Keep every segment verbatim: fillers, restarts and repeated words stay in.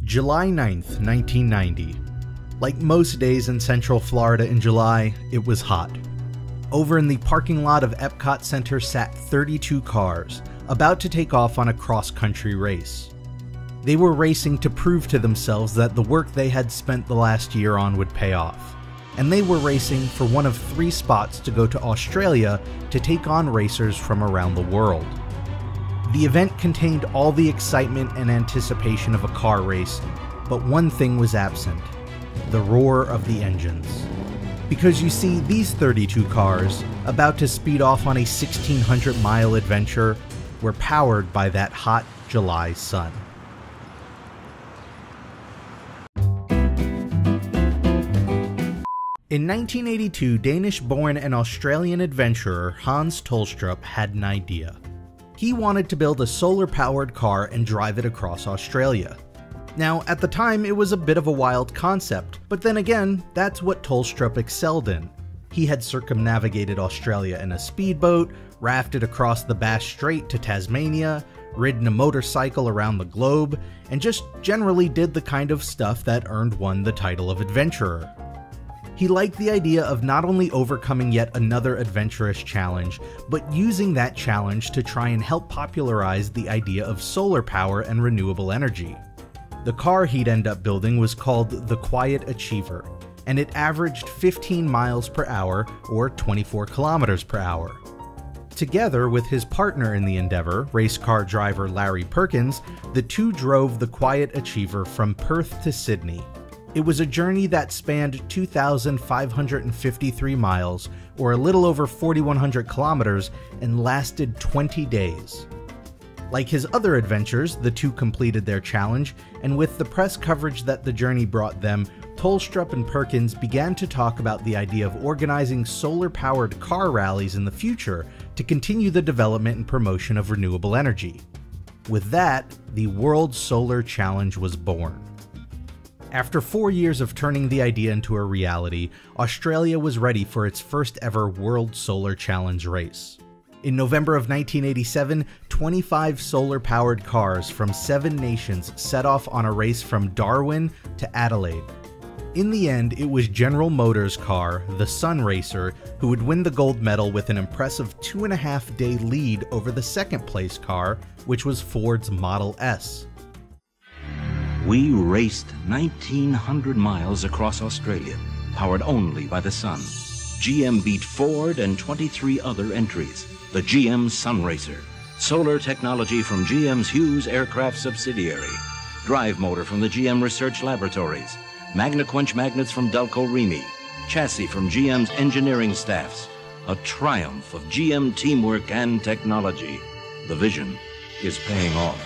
July ninth, nineteen ninety. Like most days in Central Florida in July, it was hot. Over in the parking lot of EPCOT Center sat thirty-two cars, about to take off on a cross-country race. They were racing to prove to themselves that the work they had spent the last year on would pay off. And they were racing for one of three spots to go to Australia to take on racers from around the world. The event contained all the excitement and anticipation of a car race, but one thing was absent: the roar of the engines. Because you see, these thirty-two cars, about to speed off on a sixteen hundred mile adventure, were powered by that hot July sun. In nineteen eighty-two, Danish-born and Australian adventurer Hans Tolstrup had an idea. He wanted to build a solar-powered car and drive it across Australia. Now, at the time, it was a bit of a wild concept, but then again, that's what Tolstrup excelled in. He had circumnavigated Australia in a speedboat, rafted across the Bass Strait to Tasmania, ridden a motorcycle around the globe, and just generally did the kind of stuff that earned one the title of adventurer. He liked the idea of not only overcoming yet another adventurous challenge, but using that challenge to try and help popularize the idea of solar power and renewable energy. The car he'd end up building was called the Quiet Achiever, and it averaged fifteen miles per hour, or twenty-four kilometers per hour. Together with his partner in the endeavor, race car driver Larry Perkins, the two drove the Quiet Achiever from Perth to Sydney. It was a journey that spanned two thousand five hundred fifty-three miles, or a little over forty-one hundred kilometers, and lasted twenty days. Like his other adventures, the two completed their challenge, and with the press coverage that the journey brought them, Tolstrup and Perkins began to talk about the idea of organizing solar-powered car rallies in the future to continue the development and promotion of renewable energy. With that, the World Solar Challenge was born. After four years of turning the idea into a reality, Australia was ready for its first ever World Solar Challenge race. In November of nineteen eighty-seven, twenty-five solar-powered cars from seven nations set off on a race from Darwin to Adelaide. In the end, it was General Motors' car, the Sunraycer, who would win the gold medal with an impressive two and a half day lead over the second place car, which was Ford's Model S. We raced nineteen hundred miles across Australia, powered only by the sun. G M beat Ford and twenty-three other entries. The G M Sunraycer, solar technology from G M's Hughes aircraft subsidiary, drive motor from the G M Research Laboratories, Magna-Quench magnets from Delco Remy, chassis from G M's engineering staffs. A triumph of G M teamwork and technology. The vision is paying off.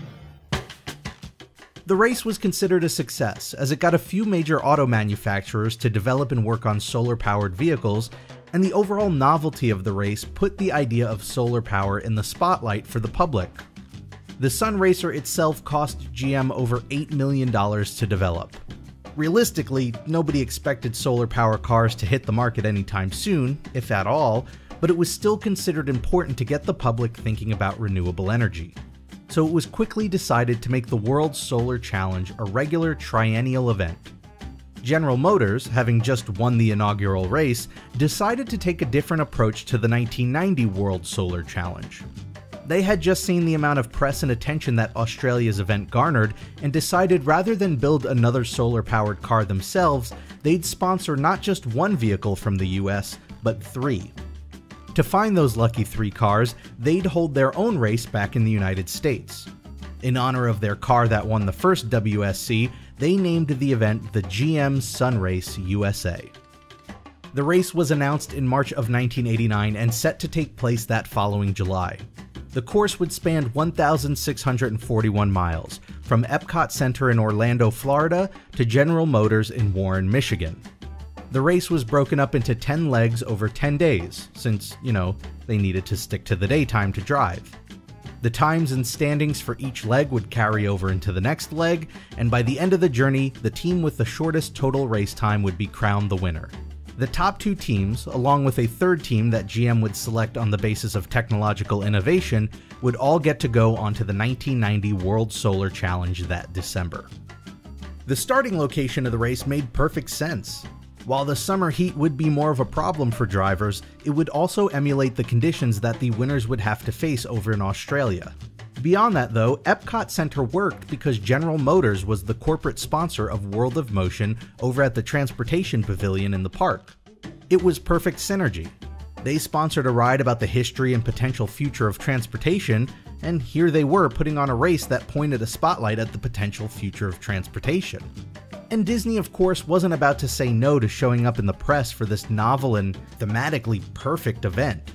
The race was considered a success, as it got a few major auto manufacturers to develop and work on solar-powered vehicles, and the overall novelty of the race put the idea of solar power in the spotlight for the public. The Sunraycer itself cost G M over eight million dollars to develop. Realistically, nobody expected solar power cars to hit the market anytime soon, if at all, but it was still considered important to get the public thinking about renewable energy. So it was quickly decided to make the World Solar Challenge a regular triennial event. General Motors, having just won the inaugural race, decided to take a different approach to the nineteen ninety World Solar Challenge. They had just seen the amount of press and attention that Australia's event garnered, and decided rather than build another solar-powered car themselves, they'd sponsor not just one vehicle from the U S, but three. To find those lucky three cars, they'd hold their own race back in the United States. In honor of their car that won the first W S C, they named the event the G M Sunrayce U S A. The race was announced in March of nineteen eighty-nine and set to take place that following July. The course would span one thousand six hundred forty-one miles, from EPCOT Center in Orlando, Florida, to General Motors in Warren, Michigan. The race was broken up into ten legs over ten days, since, you know, they needed to stick to the daytime to drive. The times and standings for each leg would carry over into the next leg, and by the end of the journey, the team with the shortest total race time would be crowned the winner. The top two teams, along with a third team that G M would select on the basis of technological innovation, would all get to go onto the nineteen ninety World Solar Challenge that December. The starting location of the race made perfect sense. While the summer heat would be more of a problem for drivers, it would also emulate the conditions that the winners would have to face over in Australia. Beyond that though, EPCOT Center worked because General Motors was the corporate sponsor of World of Motion over at the Transportation Pavilion in the park. It was perfect synergy. They sponsored a ride about the history and potential future of transportation, and here they were putting on a race that pointed a spotlight at the potential future of transportation. And Disney, of course, wasn't about to say no to showing up in the press for this novel and thematically perfect event.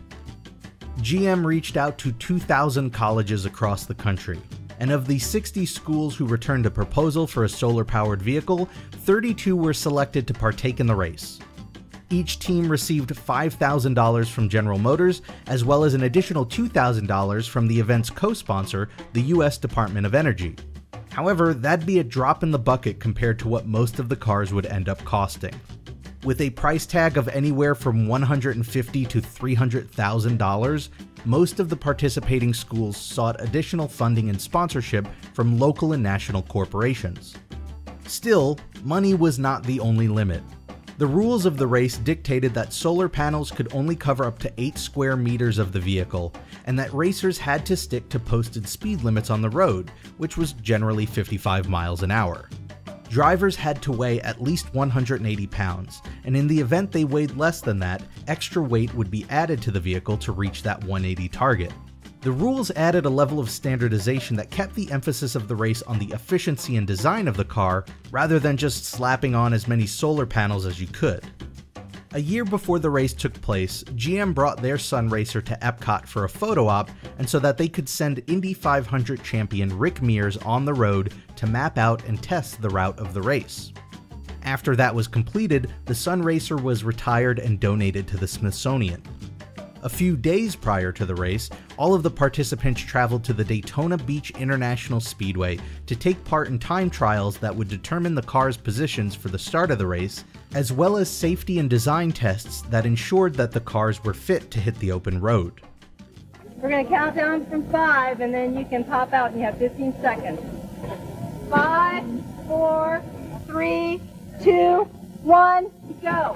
G M reached out to two thousand colleges across the country, and of the sixty schools who returned a proposal for a solar-powered vehicle, thirty-two were selected to partake in the race. Each team received five thousand dollars from General Motors, as well as an additional two thousand dollars from the event's co-sponsor, the U S Department of Energy. However, that'd be a drop in the bucket compared to what most of the cars would end up costing. With a price tag of anywhere from one hundred fifty thousand to three hundred thousand dollars, most of the participating schools sought additional funding and sponsorship from local and national corporations. Still, money was not the only limit. The rules of the race dictated that solar panels could only cover up to eight square meters of the vehicle, and that racers had to stick to posted speed limits on the road, which was generally fifty-five miles an hour. Drivers had to weigh at least one hundred eighty pounds, and in the event they weighed less than that, extra weight would be added to the vehicle to reach that one eighty target. The rules added a level of standardization that kept the emphasis of the race on the efficiency and design of the car, rather than just slapping on as many solar panels as you could. A year before the race took place, G M brought their Sunraycer to EPCOT for a photo op, and so that they could send Indy five hundred champion Rick Mears on the road to map out and test the route of the race. After that was completed, the Sunraycer was retired and donated to the Smithsonian. A few days prior to the race, all of the participants traveled to the Daytona Beach International Speedway to take part in time trials that would determine the car's positions for the start of the race, as well as safety and design tests that ensured that the cars were fit to hit the open road. We're going to count down from five, and then you can pop out and you have fifteen seconds. Five, four, three, two, one, go.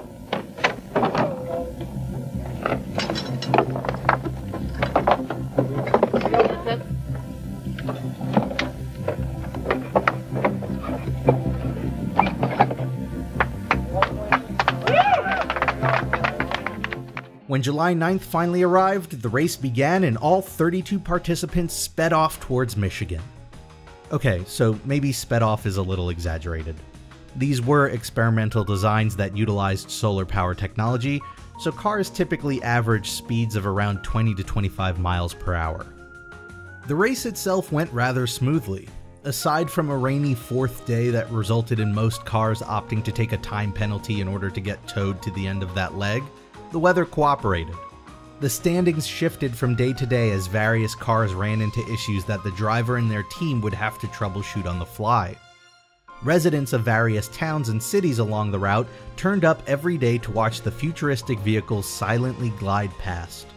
When July ninth finally arrived, the race began and all thirty-two participants sped off towards Michigan. Okay, so maybe sped off is a little exaggerated. These were experimental designs that utilized solar power technology, so cars typically average speeds of around twenty to twenty-five miles per hour. The race itself went rather smoothly. Aside from a rainy fourth day that resulted in most cars opting to take a time penalty in order to get towed to the end of that leg, the weather cooperated. The standings shifted from day to day as various cars ran into issues that the driver and their team would have to troubleshoot on the fly. Residents of various towns and cities along the route turned up every day to watch the futuristic vehicles silently glide past.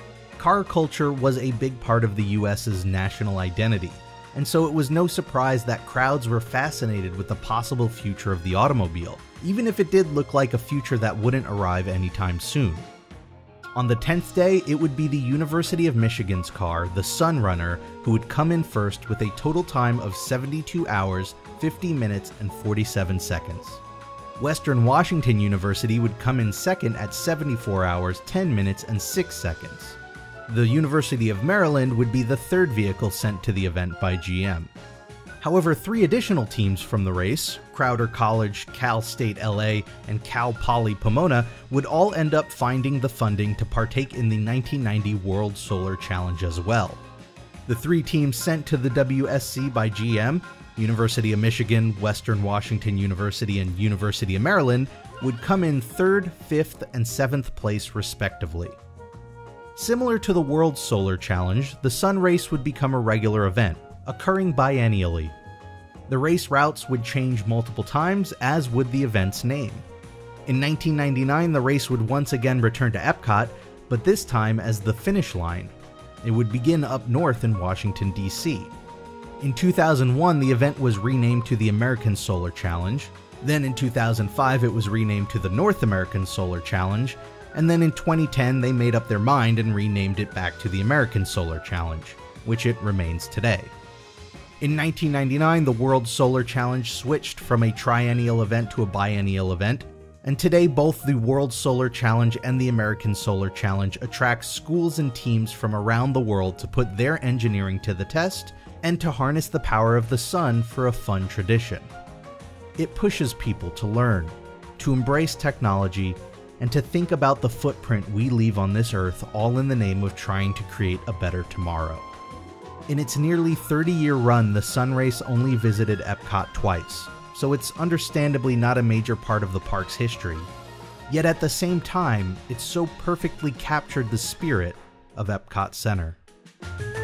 Car culture was a big part of the U S's national identity, and so it was no surprise that crowds were fascinated with the possible future of the automobile, even if it did look like a future that wouldn't arrive anytime soon. On the tenth day, it would be the University of Michigan's car, the Sunrunner, who would come in first with a total time of seventy-two hours, fifty minutes, and forty-seven seconds. Western Washington University would come in second at seventy-four hours, ten minutes, and six seconds. The University of Maryland would be the third vehicle sent to the event by G M. However, three additional teams from the race, Crowder College, Cal State L A, and Cal Poly Pomona, would all end up finding the funding to partake in the nineteen ninety World Solar Challenge as well. The three teams sent to the W S C by G M, University of Michigan, Western Washington University, and University of Maryland, would come in third, fifth, and seventh place respectively. Similar to the World Solar Challenge, the Sunrayce would become a regular event, occurring biennially. The race routes would change multiple times, as would the event's name. In nineteen ninety-nine, the race would once again return to EPCOT, but this time as the finish line. It would begin up north in Washington, D C In two thousand one, the event was renamed to the American Solar Challenge. Then in two thousand five, it was renamed to the North American Solar Challenge. And then in twenty ten, they made up their mind and renamed it back to the American Solar Challenge, which it remains today. In nineteen ninety-nine, the World Solar Challenge switched from a triennial event to a biennial event, and today both the World Solar Challenge and the American Solar Challenge attract schools and teams from around the world to put their engineering to the test and to harness the power of the sun for a fun tradition. It pushes people to learn, to embrace technology, and to think about the footprint we leave on this earth, all in the name of trying to create a better tomorrow. In its nearly thirty-year run, the Sunrayce only visited EPCOT twice, so it's understandably not a major part of the park's history. Yet at the same time, it so perfectly captured the spirit of EPCOT Center.